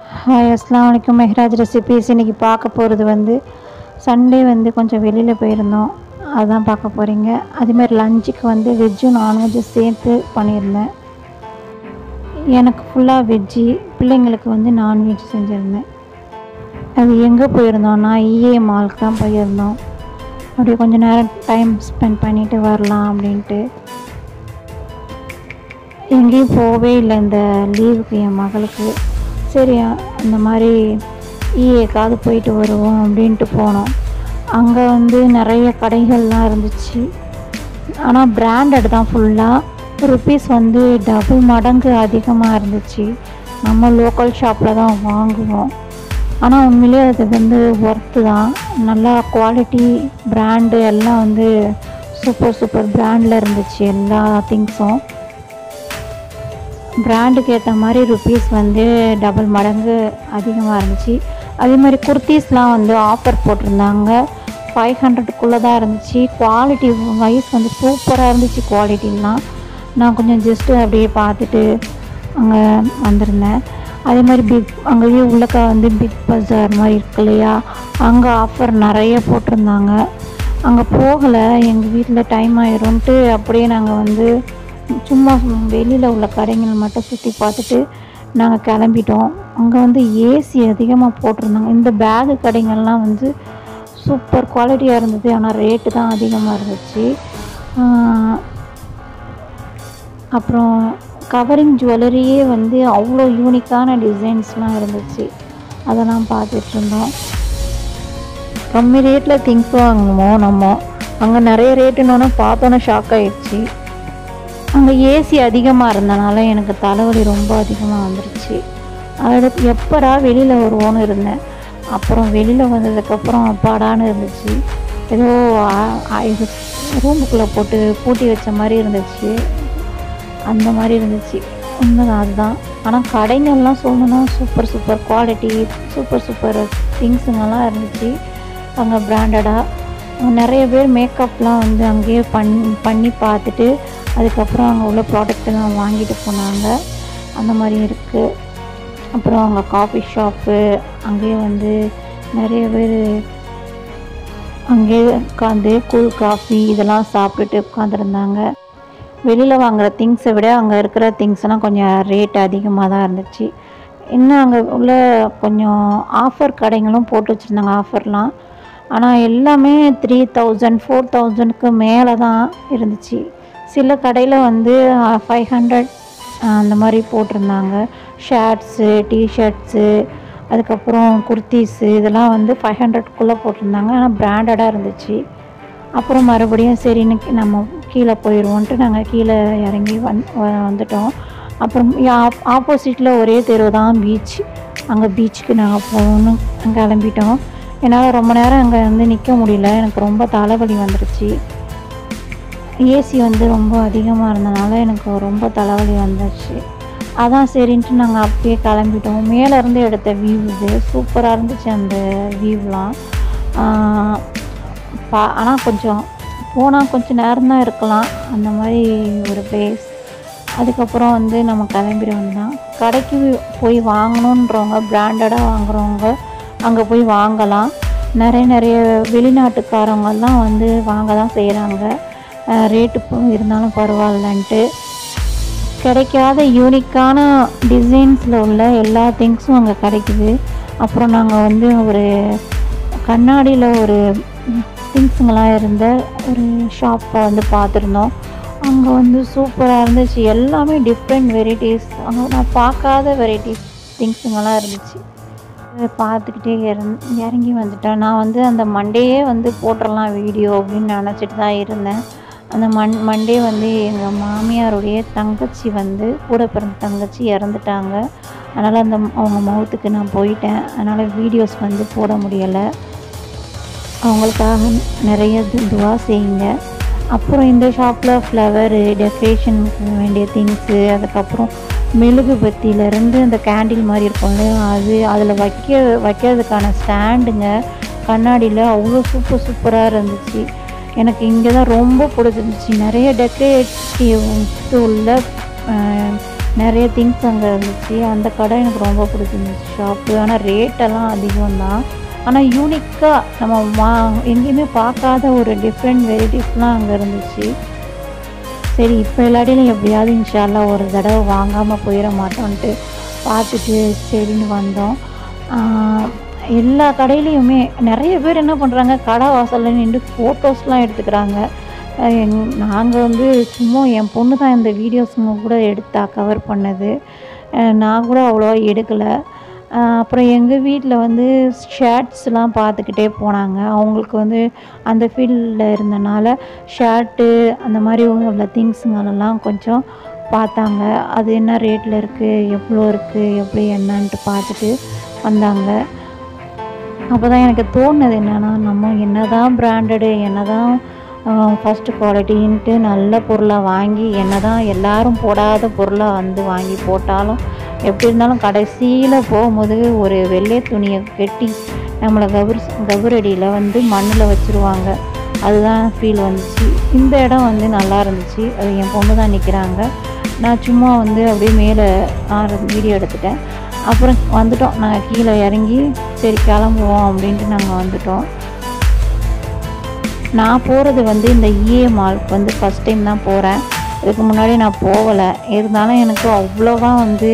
Hi அஸ்ஸலாமு அலைக்கும். Mehraj recipes. இன்றைக்கி பார்க்க போகிறது வந்து சண்டே வந்து கொஞ்சம் வெளியில் போயிருந்தோம், அதுதான் பார்க்க போகிறீங்க. அதேமாதிரி லஞ்சுக்கு வந்து வெஜ்ஜும் நான்வெஜ்ஜும் சேர்த்து பண்ணியிருந்தேன். எனக்கு ஃபுல்லாக வெஜ்ஜி, பிள்ளைங்களுக்கு வந்து நான்வெஜ் செஞ்சுருந்தேன். அது எங்கே போயிருந்தோம்னா இஏ மாலுக்கு தான் போயிருந்தோம். அப்படியே கொஞ்சம் நேரம் டைம் ஸ்பெண்ட் பண்ணிவிட்டு வரலாம் அப்படின்ட்டு. எங்கேயும் போகவே இல்லை இந்த லீவுக்கு என் மகளுக்கு. சரி அந்த மாதிரி ஈஏக்காவது போயிட்டு வருவோம் அப்படின்ட்டு போனோம். அங்கே வந்து நிறைய கடைகள்லாம் இருந்துச்சு, ஆனால் பிராண்டட் தான் ஃபுல்லாக. ருப்பீஸ் வந்து டபுள் மடங்கு அதிகமாக இருந்துச்சு. நம்ம லோக்கல் ஷாப்பில் தான் வாங்குவோம், ஆனால் உண்மையிலே அது வந்து ஒர்த்து தான். நல்லா குவாலிட்டி பிராண்டு எல்லாம் வந்து சூப்பர் பிராண்டில் இருந்துச்சு. எல்லா திங்ஸும் பிராண்டுக்கு ஏற்ற மாதிரி ருப்பீஸ் வந்து டபுள் மடங்கு அதிகமாக இருந்துச்சு. அதே மாதிரி குர்த்தீஸ்லாம் வந்து ஆஃபர் போட்டிருந்தாங்க. 500க்குள்ளே தான் இருந்துச்சு. குவாலிட்டி வைஸ் வந்து சூப்பராக இருந்துச்சு. குவாலிட்டிலாம் நான் கொஞ்சம் ஜஸ்ட்டு அப்படியே பார்த்துட்டு அங்கே வந்திருந்தேன். அதே மாதிரி அங்கேயே உள்ளக்கா வந்து பிக் பஜார் மாதிரி இருக்கு இல்லையா, அங்கே ஆஃபர் நிறைய போட்டிருந்தாங்க. அங்கே போகலை, எங்கள் வீட்டில் டைம் ஆயிரும்ன்ட்டு அப்படியே நாங்கள் வந்து சும்மா வெளியில் உள்ள கடைகள் மட்டும் சுற்றி பார்த்துட்டு நாங்கள் கிளம்பிட்டோம். அங்கே வந்து ஏசி அதிகமாக போட்டிருந்தாங்க. இந்த பேகு கடைகள்லாம் வந்து சூப்பர் குவாலிட்டியாக இருந்தது, ஆனால் ரேட்டு தான் அதிகமாக இருந்துச்சு. அப்புறம் கவரிங் ஜுவல்லரியே வந்து அவ்வளோ யூனிக்கான டிசைன்ஸ்லாம் இருந்துச்சு, அதெல்லாம் பார்த்துட்ருந்தோம். கம்மி ரேட்டில் திங்ஸ் வாங்குவோம் நம்ம, அங்கே நிறைய ரேட்டுன்னு பார்த்தோன்னே ஷாக் ஆகிடுச்சு. அங்கே ஏசி அதிகமாக இருந்தனால எனக்கு தலைவலி ரொம்ப அதிகமாக வந்துருச்சு. அடுத்து எப்படா வெளியில் வருவோன்னு இருந்தேன். அப்புறம் வெளியில் வந்ததுக்கப்புறம் அப்பாடான்னு இருந்துச்சு. ஏதோ ரூமுக்குள்ளே போட்டு பூட்டி வச்ச மாதிரி இருந்துச்சு, அந்த மாதிரி இருந்துச்சு. உண்மைதான் அதுதான். ஆனால் கடைங்கள்லாம் சொல்லணும்னா சூப்பர் குவாலிட்டி, சூப்பர் திங்ஸுங்கெல்லாம் இருந்துச்சு அங்கே பிராண்டடாக. நிறைய பேர் மேக்கப்லாம் வந்து அங்கேயே பண்ணி பார்த்துட்டு அதுக்கப்புறம் அங்கே உள்ள ப்ராடக்டெல்லாம் வாங்கிட்டு போனாங்க, அந்த மாதிரி இருக்குது. அப்புறம் அங்கே காஃபி ஷாப்பு, அங்கேயே வந்து நிறைய பேர் அங்கேயே உட்காந்து கூல் காஃபி இதெல்லாம் சாப்பிட்டுட்டு உட்காந்துருந்தாங்க. வெளியில் வாங்குகிற திங்ஸை விட அங்கே இருக்கிற திங்ஸ்லாம் கொஞ்சம் ரேட் அதிகமாக தான் இருந்துச்சு. இன்னும் அங்கே உள்ள கொஞ்சம் ஆஃபர் கடைகளும் போட்டு வச்சுருந்தாங்க ஆஃபர்லாம், ஆனால் எல்லாமே 3000 4000க்கு மேலே தான் இருந்துச்சு. சில கடையில் வந்து 500 அந்த மாதிரி போட்டிருந்தாங்க. ஷர்ட்ஸு, டிஷர்ட்ஸு, அதுக்கப்புறம் குர்த்தீஸு இதெல்லாம் வந்து 500க்குள்ளே போட்டிருந்தாங்க, ஆனால் பிராண்டடாக இருந்துச்சு. அப்புறம் மறுபடியும் சரி இன்னைக்கு நம்ம கீழே போயிடுவோன்ட்டு நாங்கள் கீழே இறங்கி வந்துட்டோம். அப்புறம் ஆப்போசிட்டில் ஒரே தெரு தான் பீச். அங்கே பீச்சுக்கு நாங்கள் போகணுன்னு கிளம்பிட்டோம். என்னால் ரொம்ப நேரம் அங்கே வந்து நிற்க முடியல, எனக்கு ரொம்ப தலைவலி வந்துடுச்சு. ஏசி வந்து ரொம்ப அதிகமாக இருந்தனால எனக்கு ரொம்ப தலைவலி வந்துடுச்சு. அதான் சரின்ட்டு நாங்கள் அப்பயே கிளம்பிட்டோம். மேலேருந்து எடுத்த வியூ இது சூப்பராக இருந்துச்சு அந்த வியூலாம். ஆனால் கொஞ்சம் போனால் கொஞ்சம் நேரம் தான் இருக்கலாம், அந்த மாதிரி ஒரு பிளேஸ். அதுக்கப்புறம் வந்து நம்ம கிளம்பிட வந்தோம். கடைக்கு போய் வாங்கணுன்றவங்க, பிராண்டடாக வாங்குறவங்க அங்கே போய் வாங்கலாம். நிறைய வெளிநாட்டுக்காரங்கெல்லாம் வந்து வாங்க தான் செய்கிறாங்க, ரேட்டு இருந்தாலும் பரவாயில்லன்ட்டு. கிடைக்காத யூனிக்கான டிசைன்ஸில் உள்ள எல்லா திங்ஸும் அங்கே கிடைக்குது. அப்புறம் நாங்கள் வந்து ஒரு கண்ணாடியில் ஒரு திங்ஸுங்கெல்லாம் இருந்த ஒரு ஷாப்பை வந்து பார்த்துருந்தோம். அங்கே வந்து சூப்பராக இருந்துச்சு, எல்லாமே டிஃப்ரெண்ட் வெரைட்டிஸ், அங்கே நான் பார்க்காத வெரைட்டிஸ் திங்ஸுங்கெல்லாம் இருந்துச்சு. பார்த்துக்கிட்டே இறங்கி வந்துட்டேன். நான் வந்து அந்த மண்டேயே வந்து போட்டுடலாம் வீடியோ அப்படின்னு நினச்சிட்டு தான் இருந்தேன். அந்த மண்டே வந்து எங்கள் மாமியாருடைய தங்கச்சி வந்து கூட பிறந்த தங்கச்சி இறந்துட்டாங்க. அதனால் அவங்க மவுத்துக்கு நான் போயிட்டேன், அதனால் வீடியோஸ் வந்து போட முடியலை. அவங்களுக்காக நிறைய துவா செய்யுங்க. அப்புறம் இந்த ஷாப்பில் ஃப்ளவரு, டெக்கரேஷனுக்கு வேண்டிய திங்ஸு, அதுக்கப்புறம் மெழுகுபத்தியிலேருந்து அந்த கேண்டில் மாதிரி இருக்கும்ல அது, அதில் வைக்கிறதுக்கான ஸ்டாண்டுங்க கண்ணாடியில் அவ்வளோ சூப்பராக இருந்துச்சு. எனக்கு இங்கே தான் ரொம்ப பிடிச்சிருந்துச்சு. நிறைய டெக்கரேட்டிவ் உள்ள நிறைய திங்ஸ் அங்கே இருந்துச்சு. அந்த கடை எனக்கு ரொம்ப பிடிச்சிருந்துச்சு ஷாப்பு. ஆனால் ரேட்டெல்லாம் அதிகம் தான். ஆனால் யூனிக்காக நம்ம எங்கேயுமே பார்க்காத ஒரு டிஃப்ரெண்ட் வெரைட்டிஸ்லாம் அங்கே இருந்துச்சு. சரி, இப்போ எல்லாத்தையும் எப்படியாவது இன்ஷா அல்லாஹ் ஒரு தடவை வாங்காமல் போயிட மாட்டோன்ட்டு பார்த்துட்டு சரின்னு வந்தோம். எல்லா கடையிலையுமே நிறைய பேர் என்ன பண்ணுறாங்க, கடை வாசலில் நின்று ஃபோட்டோஸ்லாம் எடுத்துக்கிறாங்க. நாங்கள் வந்து சும்மா என் பொண்ணு தான் இந்த வீடியோஸுங்க கூட எடுத்தா கவர் பண்ணது. நான் கூட அவ்வளோவா எடுக்கலை. அப்புறம் எங்கள் வீட்டில் வந்து ஷர்ட்ஸ்லாம் பார்த்துக்கிட்டே போனாங்க. அவங்களுக்கு வந்து அந்த ஃபீல்டில் இருந்தனால ஷர்ட்டு அந்த மாதிரி உள்ள திங்ஸுங்களெல்லாம் கொஞ்சம் பார்த்தாங்க. அது என்ன ரேட்டில் இருக்குது, எவ்வளோ இருக்குது, எப்படி என்னன்ட்டு பார்த்துட்டு வந்தாங்க. அப்போ தான் எனக்கு தோணுது என்னென்னா, நம்ம என்ன தான் பிராண்டடு, என்ன தான் ஃபஸ்ட்டு குவாலிட்டின்ட்டு நல்ல பொருளாக வாங்கி, என்ன தான் எல்லோரும் போடாத பொருளாக வந்து வாங்கி போட்டாலும் எப்படி இருந்தாலும் கடைசியில் போகும்போது ஒரு வெள்ளை துணியை கட்டி நம்மளை கபுரடியில் வந்து மண்ணில் வச்சுருவாங்க. அதுதான் ஃபீல் வந்துச்சு. இந்த இடம் வந்து நல்லா இருந்துச்சு. அது என் பொண்ணு தான் நிற்கிறாங்க. நான் சும்மா வந்து அப்படியே மேலே வீடியோ எடுத்துட்டேன். அப்புறம் வந்துட்டோம். நாங்கள் கீழே இறங்கி சரி கிளம்புவோம் அப்படின்ட்டு நாங்கள் வந்துட்டோம். நான் போகிறது வந்து இந்த EA மாலுக்கு வந்து ஃபஸ்ட் டைம் தான் போகிறேன். இதுக்கு முன்னாடி நான் போகலை. இருந்தாலும் எனக்கு அவ்வளோவா வந்து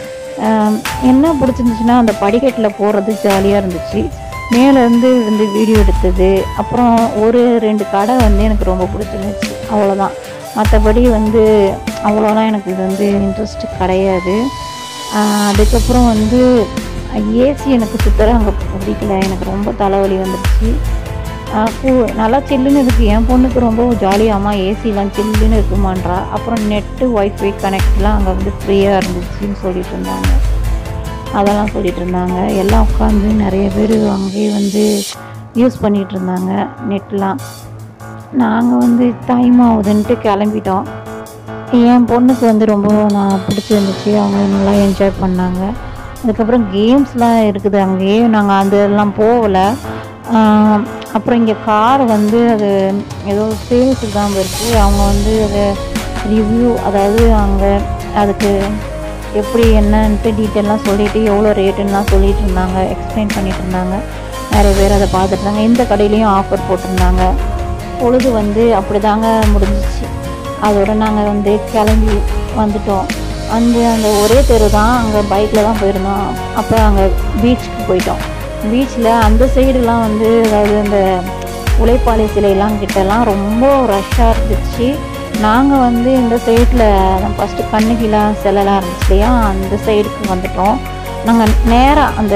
என்ன பிடிச்சிருந்துச்சுன்னா, அந்த படிக்கட்டில் போகிறது ஜாலியாக இருந்துச்சு. மேலேருந்து வந்து வீடியோ எடுத்தது, அப்புறம் ஒரு 2 கடை வந்து எனக்கு ரொம்ப பிடிச்சிருந்துச்சு. அவ்வளோதான். மற்றபடி வந்து அவ்வளோலாம் எனக்கு இது வந்து இன்ட்ரெஸ்ட் கிடையாது. அதுக்கப்புறம் வந்து ஏசி எனக்கு சுத்தர அங்கே பிடிக்கல. எனக்கு ரொம்ப தலைவலி வந்துடுச்சு. நல்லா சில்லுன்னு இருக்குது. என் பொண்ணுக்கு ரொம்ப ஜாலியாக அம்மா ஏசிலாம் சில்லுன்னு இருக்குமான்றா. அப்புறம் நெட்டு ஒய்ஃபை கனெக்ட்லாம் அங்கே வந்து ஃப்ரீயாக இருந்துச்சுன்னு சொல்லிட்டு இருந்தாங்க. அதெல்லாம் சொல்லிகிட்டு இருந்தாங்க. எல்லாம் உட்காந்து நிறைய பேர் அங்கேயே வந்து யூஸ் பண்ணிகிட்டு இருந்தாங்க நெட்லாம். நாங்கள் வந்து டைம் ஆகுதுன்ட்டு கிளம்பிட்டோம். என் பொண்ணுக்கு வந்து ரொம்ப பிடிச்சிருந்துச்சு. அவங்க நல்லா என்ஜாய் பண்ணாங்க. அதுக்கப்புறம் கேம்ஸ்லாம் இருக்குது அங்கேயே. நாங்கள் அதெல்லாம் போகலை. அப்புறம் இங்கே கார் வந்து அது ஏதோ சேல்ஸுக்கு தான் இருக்குது. அவங்க வந்து அதை ரிவ்யூ, அதாவது அங்கே அதுக்கு எப்படி என்னன்ட்டு டீட்டெயிலாம் சொல்லிவிட்டு எவ்வளோ ரேட்டுன்னெலாம் சொல்லிகிட்டு இருந்தாங்க, எக்ஸ்பிளைன் பண்ணிகிட்டு இருந்தாங்க. நிறைய பேர் அதை பார்த்துட்ருந்தாங்க. இந்த கடையிலையும் ஆஃபர் போட்டிருந்தாங்க. பொழுது வந்து அப்படி தாங்க முடிஞ்சிச்சு. அதோடு நாங்கள் வந்து கிளம்பி வந்துட்டோம். அந்த ஒரே தெரு தான். அங்கே பைக்கில் தான் போயிருந்தோம். அப்போ அங்கே பீச்சுக்கு போயிட்டோம். பீச்சில் அந்த சைடுலாம் வந்து அதாவது அந்த உழைப்பாளி சிலையெல்லாம் கிட்டலாம் ரொம்ப ரஷ்ஷாக இருந்துச்சு. நாங்கள் வந்து இந்த சைடில் ஃபஸ்ட்டு கண்ணகிலா சிலைலாம் இருந்துச்சு இல்லையா, அந்த சைடுக்கு வந்துட்டோம். நாங்கள் நேராக அந்த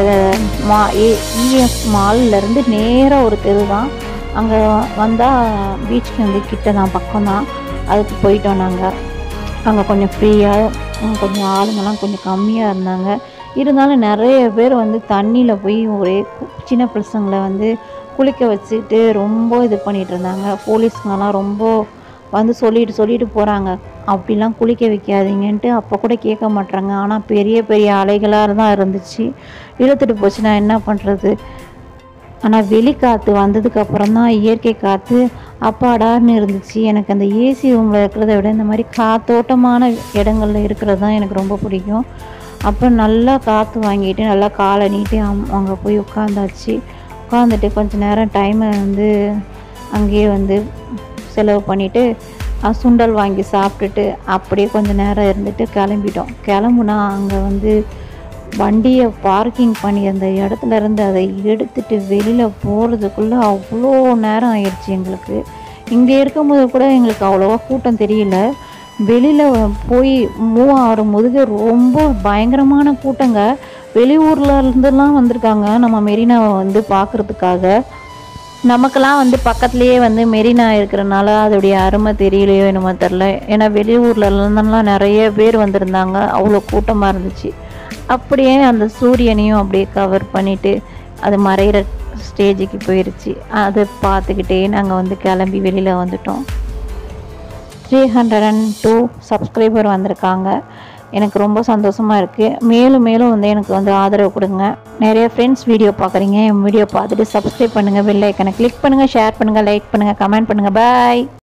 ES மால்லேருந்து நேராக ஒரு தெரு தான். அங்கே வந்தால் பீச்சுக்கு வந்து கிட்ட தான், பக்கம் தான். அதுக்கு போயிட்டோம் நாங்கள். அங்கே கொஞ்சம் ஃப்ரீயாக, கொஞ்சம் ஆளுங்கள்லாம் கொஞ்சம் கம்மியாக இருந்தாங்க. இருந்தாலும் நிறைய பேர் வந்து தண்ணியில் போய் ஒரே சின்ன பசங்களை வந்து குளிக்க வச்சுட்டு ரொம்ப இது பண்ணிகிட்டு இருந்தாங்க. போலீஸுங்கெல்லாம் ரொம்ப வந்து சொல்லிட்டு போகிறாங்க, அப்படிலாம் குளிக்க வைக்காதீங்கன்ட்டு. அப்போ கூட கேட்க மாட்றாங்க. ஆனால் பெரிய பெரிய அலைகளாக தான் இருந்துச்சு. இழுத்துட்டு போச்சுன்னா என்ன பண்ணுறது? ஆனால் வெளிக்காற்று வந்ததுக்கப்புறம் தான் இயற்கை காற்று அப்பாடான்னு இருந்துச்சு. எனக்கு அந்த ஏசி ரூமில் இருக்கிறத விட இந்த மாதிரி காத்தோட்டமான இடங்களில் இருக்கிறது தான் எனக்கு ரொம்ப பிடிக்கும். அப்புறம் நல்லா காற்று வாங்கிட்டு நல்லா காலை நீட்டி அங்கே போய் உட்காந்தாச்சு. உட்காந்துட்டு கொஞ்சம் நேரம் டைமை வந்து அங்கேயே வந்து செலவு பண்ணிவிட்டு சுண்டல் வாங்கி சாப்பிட்டுட்டு அப்படியே கொஞ்சம் நேரம் இருந்துட்டு கிளம்பிட்டோம். கிளம்புனா அங்கே வந்து வண்டியை பார்க்கிங் பண்ணி அந்த இடத்துல இருந்து அதை எடுத்துகிட்டு வெளியில் போகிறதுக்குள்ளே அவ்வளோ நேரம் ஆயிடுச்சு எங்களுக்கு. இங்கே இருக்கும்போது கூட எங்களுக்கு அவ்வளோவா கூட்டம் தெரியல. வெளியில் போய் மூவ் ஆகும்போது ரொம்ப பயங்கரமான கூட்டங்க. வெளியூரில் இருந்தெல்லாம் வந்திருக்காங்க நம்ம மெரினாவை வந்து பார்க்குறதுக்காக. நமக்கெல்லாம் வந்து பக்கத்துலேயே வந்து மெரினா இருக்கிறனால அதோடைய அருமை தெரியலையோ என்னமோ தெரில. ஏன்னா வெளியூரில் இருந்தெல்லாம் நிறைய பேர் வந்திருந்தாங்க. அவ்வளோ கூட்டமாக இருந்துச்சு. அப்படியே அந்த சூரியனையும் அப்படியே கவர் பண்ணிவிட்டு அது மறைகிற ஸ்டேஜுக்கு போயிடுச்சு. அதை பார்த்துக்கிட்டே நாங்கள் வந்து கிளம்பி வெளியில் வந்துட்டோம். 302 சப்ஸ்கிரைபர் வந்திருக்காங்க. எனக்கு ரொம்ப சந்தோஷமாக இருக்குது. மேலும் மேலும் வந்து எனக்கு வந்து ஆதரவு கொடுங்க. நிறைய ஃப்ரெண்ட்ஸ் வீடியோ பார்க்குறீங்க. என் வீடியோ பார்த்துட்டு சப்ஸ்கிரைப் பண்ணுங்கள், பெல் ஐக்கனை கிளிக் பண்ணுங்கள், ஷேர் பண்ணுங்கள், லைக் பண்ணுங்கள், கமெண்ட் பண்ணுங்கள். பாய்.